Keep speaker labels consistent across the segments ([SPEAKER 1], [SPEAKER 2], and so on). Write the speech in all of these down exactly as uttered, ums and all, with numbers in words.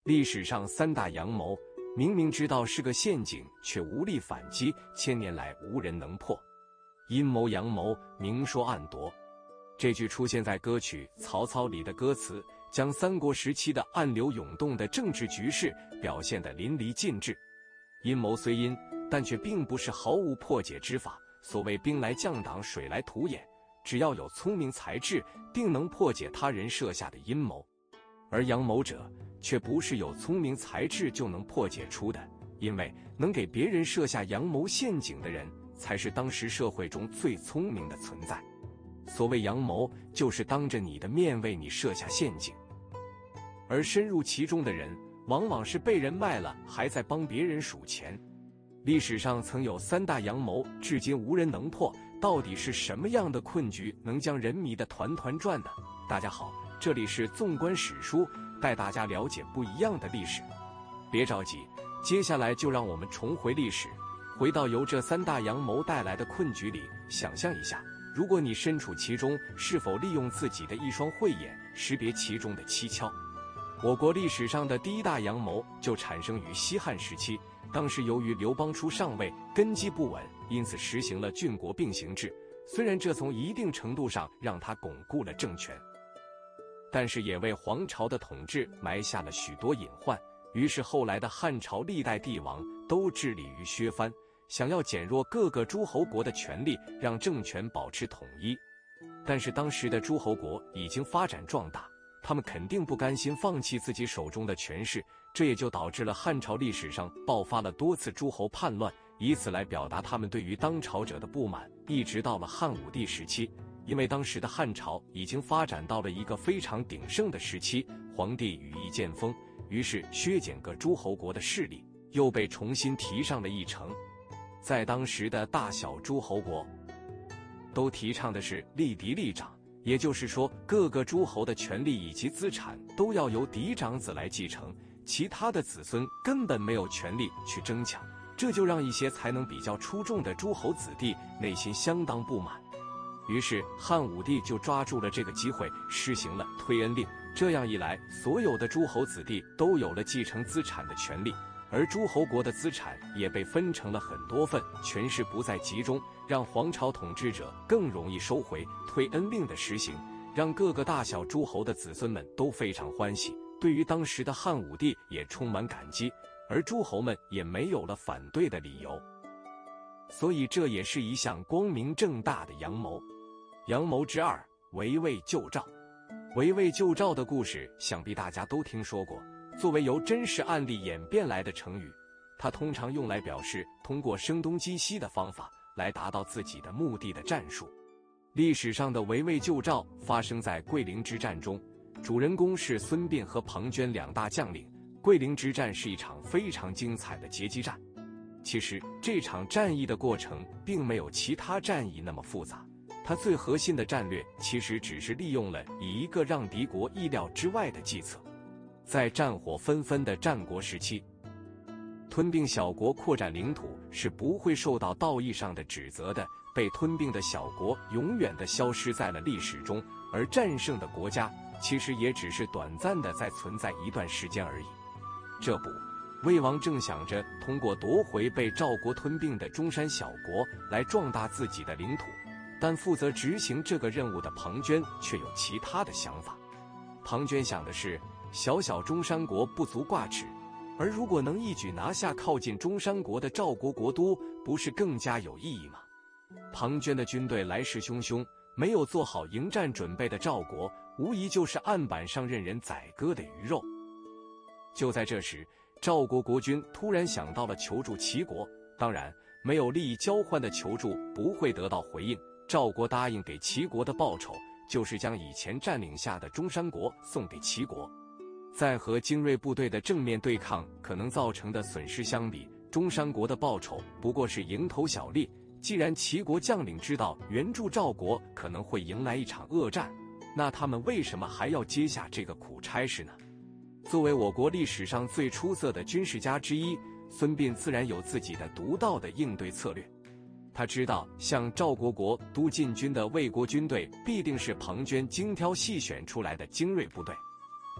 [SPEAKER 1] 历史上三大阳谋，明明知道是个陷阱，却无力反击，千年来无人能破。阴谋阳谋，明说暗夺。这句出现在歌曲《曹操》里的歌词，将三国时期的暗流涌动的政治局势表现得淋漓尽致。阴谋虽阴，但却并不是毫无破解之法。所谓兵来将挡，水来土掩，只要有聪明才智，定能破解他人设下的阴谋。而阳谋者却不是有聪明才智就能破解出的，因为能给别人设下阳谋陷阱的人，才是当时社会中最聪明的存在。所谓阳谋，就是当着你的面为你设下陷阱，而深入其中的人，往往是被人卖了，还在帮别人数钱。历史上曾有三大阳谋，至今无人能破。到底是什么样的困局，能将人迷得团团转呢？大家好，这里是纵观史书，带大家了解不一样的历史。别着急，接下来就让我们重回历史，回到由这三大阳谋带来的困局里，想象一下，如果你身处其中，是否利用自己的一双慧眼，识别其中的蹊跷？我国历史上的第一大阳谋就产生于西汉时期，当时由于刘邦初上位，根基不稳，因此实行了郡国并行制。虽然这从一定程度上让他巩固了政权，但是也为皇朝的统治埋下了许多隐患。于是后来的汉朝历代帝王都致力于削藩，想要减弱各个诸侯国的权力，让政权保持统一。但是当时的诸侯国已经发展壮大，他们肯定不甘心放弃自己手中的权势，这也就导致了汉朝历史上爆发了多次诸侯叛乱，以此来表达他们对于当朝者的不满。一直到了汉武帝时期，因为当时的汉朝已经发展到了一个非常鼎盛的时期，皇帝羽翼渐丰，于是削减各诸侯国的势力又被重新提上了议程。在当时的大小诸侯国都提倡的是立嫡立长，也就是说，各个诸侯的权力以及资产都要由嫡长子来继承，其他的子孙根本没有权利去争抢，这就让一些才能比较出众的诸侯子弟内心相当不满。于是汉武帝就抓住了这个机会，施行了推恩令。这样一来，所有的诸侯子弟都有了继承资产的权利，而诸侯国的资产也被分成了很多份，权势不再集中，让皇朝统治者更容易收回。推恩令的实行，让各个大小诸侯的子孙们都非常欢喜，对于当时的汉武帝也充满感激，而诸侯们也没有了反对的理由。所以这也是一项光明正大的阳谋。阳谋之二，围魏救赵。围魏救赵的故事想必大家都听说过，作为由真实案例演变来的成语，它通常用来表示通过声东击西的方法来达到自己的目的的战术。历史上的围魏救赵发生在桂林之战中，主人公是孙膑和庞涓两大将领。桂林之战是一场非常精彩的截击战。其实这场战役的过程并没有其他战役那么复杂，它最核心的战略其实只是利用了以一个让敌国意料之外的计策。在战火纷纷的战国时期，吞并小国扩展领土是不会受到道义上的指责的，被吞并的小国永远的消失在了历史中，而战胜的国家其实也只是短暂的在存在一段时间而已。这不，魏王正想着通过夺回被赵国吞并的中山小国来壮大自己的领土，但负责执行这个任务的庞涓却有其他的想法。庞涓想的是，小小中山国不足挂齿，而如果能一举拿下靠近中山国的赵国国都，不是更加有意义吗？庞涓的军队来势汹汹，没有做好迎战准备的赵国，无疑就是案板上任人宰割的鱼肉。就在这时，赵国国君突然想到了求助齐国，当然，没有利益交换的求助不会得到回应。赵国答应给齐国的报酬，就是将以前占领下的中山国送给齐国。在和精锐部队的正面对抗可能造成的损失相比，中山国的报酬不过是蝇头小利。既然齐国将领知道援助赵国可能会迎来一场恶战，那他们为什么还要接下这个苦差事呢？作为我国历史上最出色的军事家之一，孙膑自然有自己的独到的应对策略。他知道向赵国国都进军的魏国军队必定是庞涓精挑细选出来的精锐部队，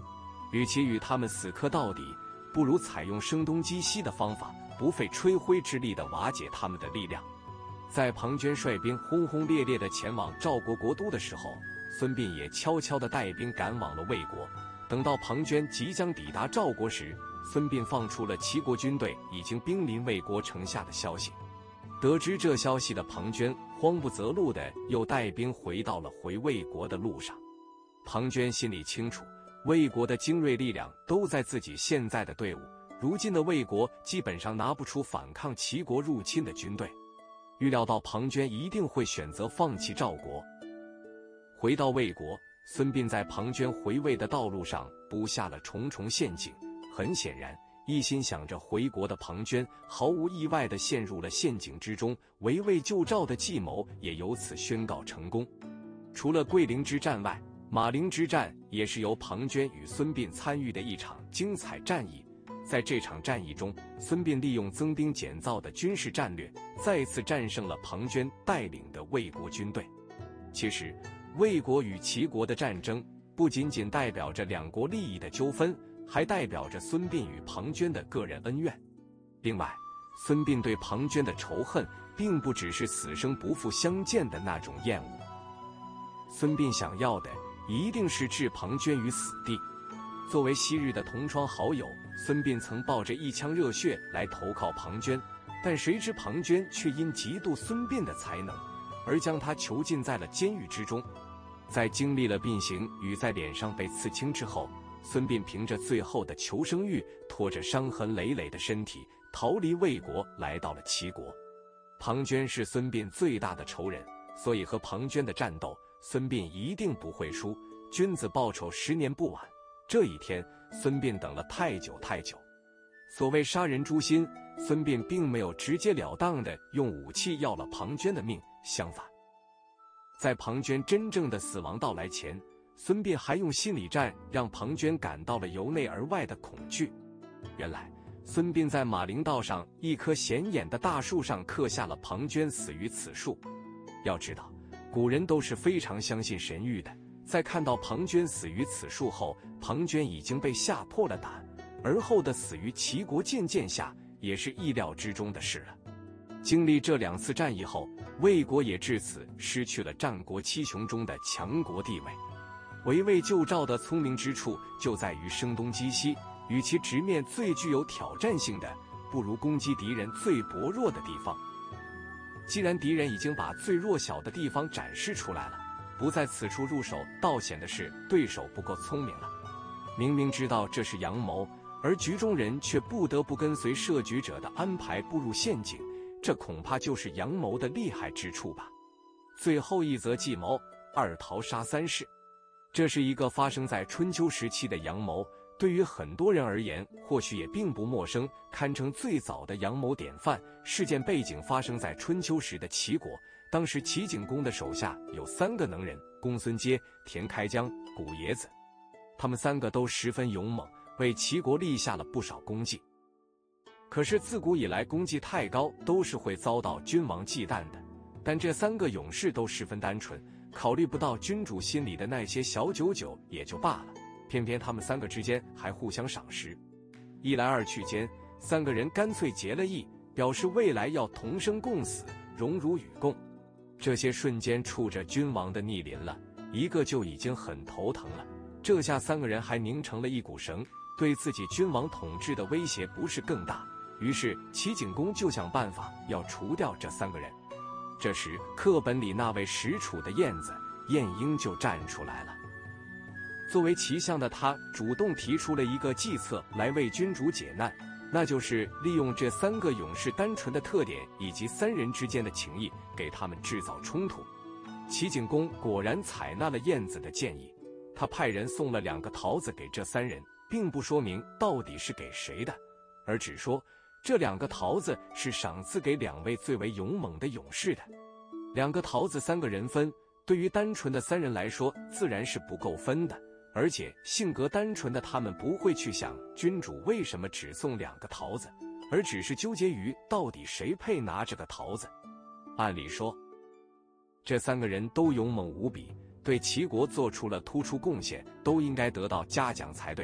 [SPEAKER 1] 与其与他们死磕到底，不如采用声东击西的方法，不费吹灰之力地瓦解他们的力量。在庞涓率兵轰轰烈烈地前往赵国国都的时候，孙膑也悄悄地带兵赶往了魏国。等到庞涓即将抵达赵国时，孙膑放出了齐国军队已经兵临魏国城下的消息。得知这消息的庞涓慌不择路地又带兵回到了回魏国的路上。庞涓心里清楚，魏国的精锐力量都在自己现在的队伍，如今的魏国基本上拿不出反抗齐国入侵的军队。预料到庞涓一定会选择放弃赵国。回到魏国，孙膑在庞涓回魏的道路上布下了重重陷阱。很显然，一心想着回国的庞涓毫无意外地陷入了陷阱之中，围魏救赵的计谋也由此宣告成功。除了桂陵之战外，马陵之战也是由庞涓与孙膑参与的一场精彩战役。在这场战役中，孙膑利用增兵减灶的军事战略，再次战胜了庞涓带领的魏国军队。其实，魏国与齐国的战争不仅仅代表着两国利益的纠纷，还代表着孙膑与庞涓的个人恩怨。另外，孙膑对庞涓的仇恨并不只是死生不复相见的那种厌恶，孙膑想要的一定是置庞涓于死地。作为昔日的同窗好友，孙膑曾抱着一腔热血来投靠庞涓，但谁知庞涓却因嫉妒孙膑的才能，而将他囚禁在了监狱之中。在经历了膑刑与在脸上被刺青之后，孙膑凭着最后的求生欲，拖着伤痕累累的身体逃离魏国，来到了齐国。庞涓是孙膑最大的仇人，所以和庞涓的战斗，孙膑一定不会输。君子报仇，十年不晚。这一天，孙膑等了太久太久。所谓杀人诛心，孙膑并没有直截了当地用武器要了庞涓的命，相反，在庞涓真正的死亡到来前，孙膑还用心理战让庞涓感到了由内而外的恐惧。原来，孙膑在马陵道上一棵显眼的大树上刻下了庞涓死于此树。要知道，古人都是非常相信神谕的。在看到庞涓死于此树后，庞涓已经被吓破了胆，而后的死于齐国渐渐下也是意料之中的事了。经历这两次战役后，魏国也至此失去了战国七雄中的强国地位。围魏救赵的聪明之处就在于声东击西，与其直面最具有挑战性的，不如攻击敌人最薄弱的地方。既然敌人已经把最弱小的地方展示出来了，不在此处入手，倒显得是对手不够聪明了。明明知道这是阳谋，而局中人却不得不跟随设局者的安排步入陷阱，这恐怕就是阳谋的厉害之处吧。最后一则计谋：二桃杀三士。这是一个发生在春秋时期的阳谋，对于很多人而言，或许也并不陌生，堪称最早的阳谋典范。事件背景发生在春秋时的齐国。当时齐景公的手下有三个能人：公孙接、田开疆、古冶子。他们三个都十分勇猛，为齐国立下了不少功绩。可是自古以来，功绩太高都是会遭到君王忌惮的。但这三个勇士都十分单纯，考虑不到君主心里的那些小九九也就罢了，偏偏他们三个之间还互相赏识。一来二去间，三个人干脆结了义，表示未来要同生共死，荣辱与共。这些瞬间触着君王的逆鳞了，一个就已经很头疼了，这下三个人还拧成了一股绳，对自己君王统治的威胁不是更大。于是齐景公就想办法要除掉这三个人。这时课本里那位实楚的晏子晏婴就站出来了。作为齐相的他，主动提出了一个计策来为君主解难，那就是利用这三个勇士单纯的特点以及三人之间的情谊，给他们制造冲突。齐景公果然采纳了晏子的建议，他派人送了两个桃子给这三人，并不说明到底是给谁的，而只说这两个桃子是赏赐给两位最为勇猛的勇士的。两个桃子三个人分，对于单纯的三人来说自然是不够分的，而且性格单纯的他们不会去想君主为什么只送两个桃子，而只是纠结于到底谁配拿这个桃子。按理说，这三个人都勇猛无比，对齐国做出了突出贡献，都应该得到嘉奖才对。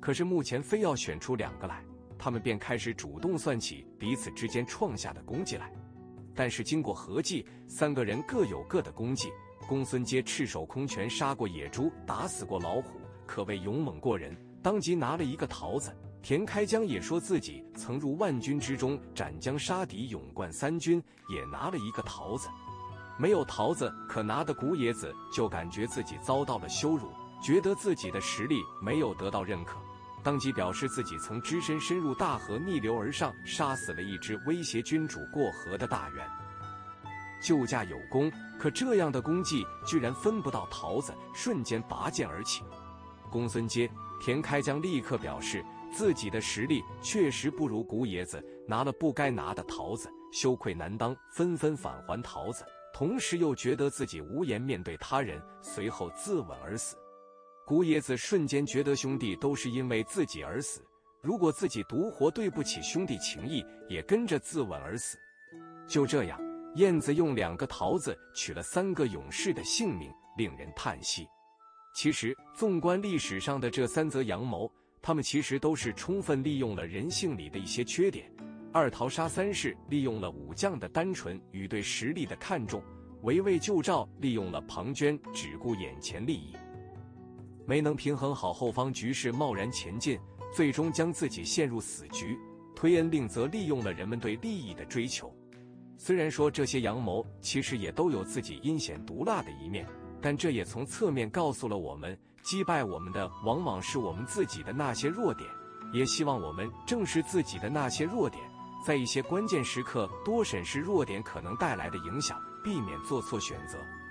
[SPEAKER 1] 可是目前非要选出两个来，他们便开始主动算起彼此之间创下的功绩来。但是经过合计，三个人各有各的功绩。公孙捷赤手空拳杀过野猪，打死过老虎，可谓勇猛过人，当即拿了一个桃子。田开疆也说自己曾入万军之中，斩将杀敌，勇冠三军，也拿了一个桃子。没有桃子可拿的古野子就感觉自己遭到了羞辱，觉得自己的实力没有得到认可，当即表示自己曾只身深入大河，逆流而上，杀死了一只威胁君主过河的大猿。救驾有功，可这样的功绩居然分不到桃子，瞬间拔剑而起。公孙捷、田开疆立刻表示自己的实力确实不如古野子，拿了不该拿的桃子，羞愧难当，纷纷返还桃子，同时又觉得自己无颜面对他人，随后自刎而死。古野子瞬间觉得兄弟都是因为自己而死，如果自己独活对不起兄弟情谊，也跟着自刎而死。就这样，燕子用两个桃子取了三个勇士的性命，令人叹息。其实纵观历史上的这三则阳谋，他们其实都是充分利用了人性里的一些缺点。二桃杀三士利用了武将的单纯与对实力的看重，围魏救赵利用了庞涓只顾眼前利益，没能平衡好后方局势，贸然前进，最终将自己陷入死局。推恩令则利用了人们对利益的追求。虽然说这些阳谋其实也都有自己阴险毒辣的一面，但这也从侧面告诉了我们，击败我们的往往是我们自己的那些弱点，也希望我们正视自己的那些弱点，在一些关键时刻多审视弱点可能带来的影响，避免做错选择。